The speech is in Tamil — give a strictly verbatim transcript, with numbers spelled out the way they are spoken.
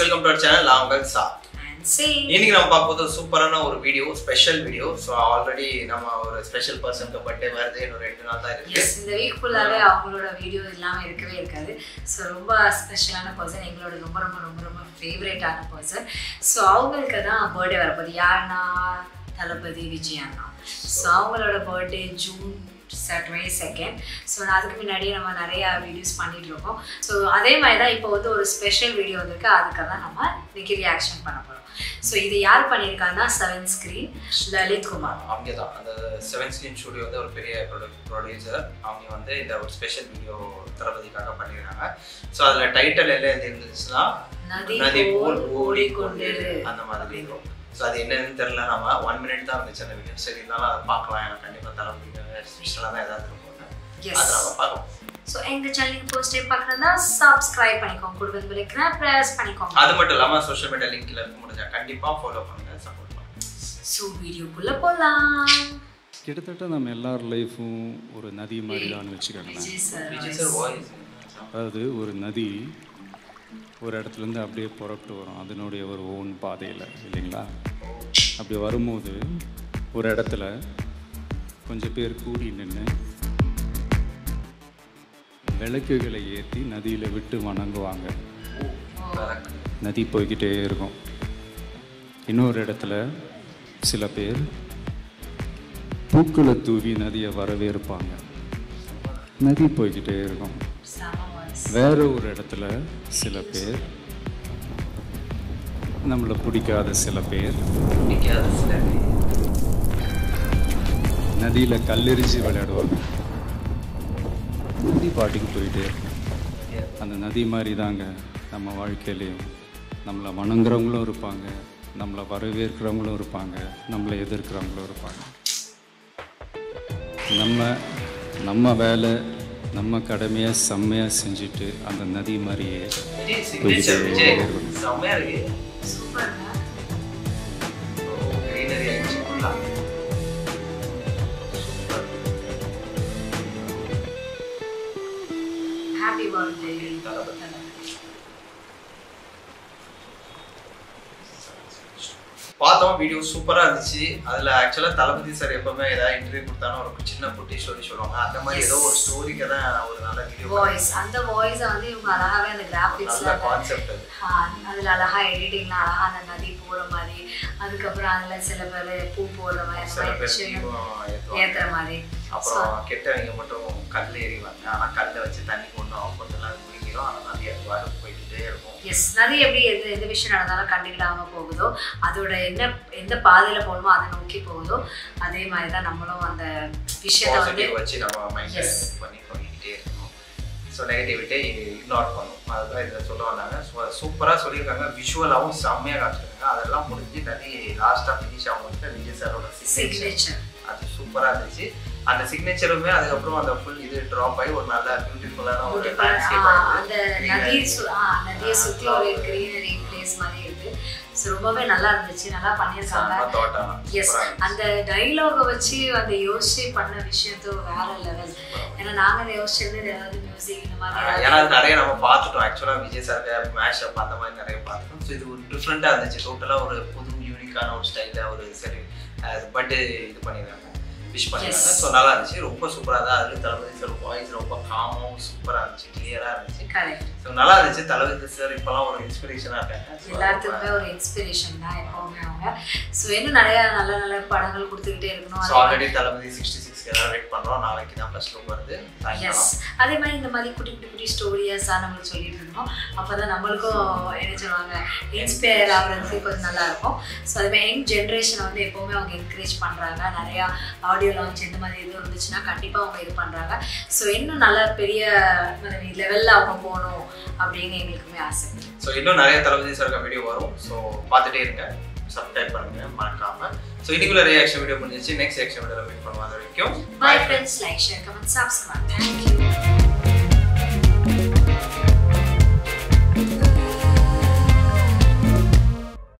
welcome to our channel. I'm Galatta. And see. இன்னைக்கு நம்ம பார்க்க போறது சூப்பரான ஒரு video, special video. So already நம்ம ஒரு ஸ்பெஷல் பர்சனுக்கு பர்த்டே வருது, இன்னும் ரெண்டு நாள் தான் இருக்கு. எஸ், இந்த வீக் ஃபுல்லாவே அவங்களோட வீடியோ இல்லாம இருக்கவே இருக்காது. சோ ரொம்ப ஸ்பெஷலான பர்சன், எங்களோட ரொம்ப ரொம்ப ரொம்ப ரொம்ப ஃபேவரட்டான பர்சன். சோ அவங்களுக்கு தான் பர்த்டே வரப்போகுது. யாருன்னா தலபதி விஜய் அண்ணா. ஸோ அவங்களோட birthday June twenty second. So அதுக்கு முன்னாடியே நம்ம நிறையா வீடியோஸ் பண்ணிட்டு இருக்கோம். ஸோ அதே மாதிரி தான் இப்போ வந்து ஒரு ஸ்பெஷல் வீடியோ வந்திருக்கு, அதுக்காக தான் நம்ம இன்னைக்கு ரியாக்ஷன் பண்ண போகிறோம். ஸோ இது யார் பண்ணியிருக்காங்கன்னா செவன் ஸ்க்ரீன் லலித் குமார். அவங்க தான் அந்த செவன் ஸ்க்ரீன் ஸ்டுடியோ வந்து ஒரு பெரிய ப்ரொடியூசர். அவங்க வந்து இந்த ஒரு ஸ்பெஷல் வீடியோ தளபதிக்காக பண்ணியிருக்காங்க. ஸோ அதில் டைட்டில் எல்லாம் இருந்துச்சுன்னா நதி போல் ஓடிக்கொண்டிரு அந்த மாதிரி இருக்கும். ஸோ அது என்னன்னு தெரியல, நம்ம ஒன் மினிட் தான் இருந்துச்சு அந்த வீடியோ. சரி, இருந்தாலும் அதை பார்க்கலாம். எனக்கு கண்டிப்பாக தளபதி ஸ்பெஷலாக தான் ஏதாவது இருக்கும், அதை நம்ம பார்க்கலாம். ஸோ எங்கள் சேனலுக்கு ஃபர்ஸ்ட் டைம் பார்க்குறதா சப்ஸ்கிரைப் பண்ணிக்கோங்க, கூட வந்து பெல் ப்ரெஸ் பண்ணிக்கோங்க. அது மட்டும் இல்லாமல் சோஷியல் மீடியா லிங்க்ல இருக்க முடிஞ்சா கண்டிப்பாக ஃபாலோ பண்ணுங்க, சப்போர்ட் பண்ணுங்க. ஸோ வீடியோக்குள்ளே போகலாம். கிட்டத்தட்ட நம்ம எல்லார் லைஃப்பும் ஒரு நதி மாதிரி தான் வச்சுக்கோங்களேன். அதாவது ஒரு நதி ஒரு இடத்துலேருந்து அப்படியே புறப்பட்டு வரும், அதனுடைய ஒரு ஓன் பாதையில், இல்லைங்களா? அப்படி வரும்போது ஒரு இடத்துல கொஞ்சம் பேர் கூடி நின்று விளக்குகளை ஏற்றி நதியில் விட்டு வணங்குவாங்க. நதி போய்கிட்டே இருக்கும். இன்னொரு இடத்துல சில பேர் பூக்களை தூவி நதியை வரவேற்பாங்க. நதி போய்கிட்டே இருக்கும். வேற ஒரு இடத்துல சில பேர், நம்மளை பிடிக்காத சில பேர், நதியில் கல்லெறிஞ்சு விளையாடுவாங்க. நதி பாட்டுக்கு போயிட்டே இருக்கும். அந்த நதி மாதிரி தாங்க நம்ம வாழ்க்கையிலையும் நம்மளை வணங்குறவங்களும் இருப்பாங்க, நம்மளை வரவேற்கிறவங்களும் இருப்பாங்க, நம்மளை எதிர்க்கிறவங்களும் இருப்பாங்க. நம்ம நம்ம வேலை நம்ம கடமையை செம்மையாக செஞ்சுட்டு அந்த நதி மாதிரியே ஹாப்பி பர்த்டே. பார்த்தோம், வீடியோ சூப்பராக இருந்துச்சு. அதில் ஆக்சுவலாக தளபதி சார் எப்பவுமே ஏதாவது இன்டர்வியூ கொடுத்தாலும் ஒரு சின்ன குட்டி ஸ்டோரி சொல்லுவாங்க. அந்த மாதிரி ஏதோ ஒரு ஸ்டோரிக்கு தான் ஒரு நல்ல வீடியோ வாய்ஸ். அந்த வாய்ஸை வந்து இவங்க அழகாகவே அந்த கிராஃபிக்ஸில் கான்செப்ட் அதில் அழகாக எடிட்டிங்லாம் அழகாக அந்த நதி போகிற மாதிரி, அதுக்கப்புறம் அதில் சில பேர் பூ போடுற மாதிரி ஏற்றுற மாதிரி, அப்புறம் கெட்டவங்க மட்டும் கல் ஏறிவாங்க. ஆனால் கல்லை வச்சு தண்ணி கொண்டு அவங்க கொஞ்சம் குடிக்கிறோம். ஆனால் நதி அது போய்கிட்டே இருக்கும். எஸ், நதி எப்படி எது எந்த விஷயம் நடந்தாலும் கண்டுக்கிடாமல் போகுதோ, அதோட என்ன எந்த பாதையில் போகணுமோ அதை நோக்கி போகுதோ, அதே மாதிரி தான் நம்மளும் அந்த விஷயத்தை வந்து வச்சு நம்ம மைண்ட் பண்ணி பண்ணிக்கிட்டே இருக்கணும். ஸோ நெகட்டிவிட்டி இக்னோர் பண்ணும். அதுதான் இதில் சொல்ல வந்தாங்க. ஸோ சூப்பராக சொல்லியிருக்காங்க. விஷுவலாகவும் செம்மையாக காமிச்சிருக்காங்க. அதெல்லாம் முடிஞ்சு நதி லாஸ்ட்டாக ஃபினிஷ் ஆகும் விஜய் சாரோட சிக்னேச்சர். அது சூப்பராக இருந்துச்சு. அந்த சிக்னேச்சருமே அதுக்கப்புறம் அந்த ஃபுல் இது ட்ராப் ஆகி ஒரு நல்ல பியூட்டிஃபுல்லான ஒரு லேண்ட்ஸ்கேப் அந்த நதியை நதியை சுற்றி ஒரு கிரீனரி பிளேஸ் மாதிரி இருக்கு. ஸோ ரொம்பவே நல்லா இருந்துச்சு, நல்லா பண்ணியிருக்காங்க. எஸ், அந்த டைலாகை வச்சு அந்த யோசிச்சு பண்ண விஷயத்தோ வேற லெவல். ஏன்னா நாங்கள் யோசிச்சது ஏதாவது மியூசிக் இந்த மாதிரி, ஏன்னா நிறைய நம்ம பார்த்துட்டோம். ஆக்சுவலாக விஜய் சார் மேஷ் அப் அந்த மாதிரி நிறைய பார்த்துட்டோம். ஸோ இது ஒரு டிஃப்ரெண்ட்டாக இருந்துச்சு. டோட்டலாக ஒரு புது யூனிக்கான ஒரு ஸ்டைலில் ஒரு சரி பட்டு இது பண்ணிடுறாங்க, விஷ் பண்ணிடுறாங்க. ஸோ நல்லா இருந்துச்சு, ரொம்ப சூப்பராக தான். அதில் தளபதி சார் வாய்ஸ் ரொம்ப காமும் சூப்பராக இருந்துச்சு, கிளியராக இருந்துச்சு. கரெக்ட். ஸோ நல்லா இருந்துச்சு. தளபதி சார் இப்போலாம் ஒரு இன்ஸ்பிரேஷனாக இருக்காங்க. எல்லாத்துக்குமே ஒரு இன்ஸ்பிரேஷன் தான் எப்பவுமே அவங்க. ஸோ இன்னும் நிறைய நல்ல நல்ல படங்கள் கொடுத்துக்கிட்டே இருக்கணும். ஸோ ஆல்ரெடி தளபதி சிக்ஸ்டி சிக்ஸ்க்கு எல்லாம் வெயிட் பண்ணுறோம். நாளைக்கு தான் ஃபர்ஸ்ட் லுக் வருது. எஸ், அதே மாதிரி இந்த மாதிரி குட்டி குட்டி குட்டி ஸ்டோரிஸாக நம்மளுக்கு சொல்லிட்டு இருக்கணும். அப்போ தான் நம்மளுக்கும் என்ன சொல்லுவாங்க, இன்ஸ்பயர் ஆகிறதுக்கு கொஞ்சம் நல்லா இருக்கும். ஸோ அதுமாதிரி யங் ஜென்ரேஷனை வந்து எப்போவுமே அவங்க என்கரேஜ் பண்ணுறாங்க. நிறையா ஆடியோ லான்ச் இந்த மாதிரி எதுவும் இருந்துச்சுன்னா கண்டிப்பாக அவங்க இது பண்ணுறாங்க. ஸோ இன்னும் நல்ல பெரிய லெவலில் அவங்க போகணும் அப்படின்னு எங்களுக்குமே ஆசை. ஸோ இன்னும் நிறைய தளபதி சார் வீடியோ வரும். ஸோ பார்த்துட்டே இருங்க, சப்ஸ்கிரைப் பண்ணுங்க மறக்காம. ஸோ இன்னைக்குள்ள ரியாக்ஷன் வீடியோ முடிஞ்சிச்சு. நெக்ஸ்ட் ரியாக்ஷன் வீடியோவில் மீட் பண்ணுவோம். அது வரைக்கும் bye friends. Like, share, comment, subscribe. Thank you.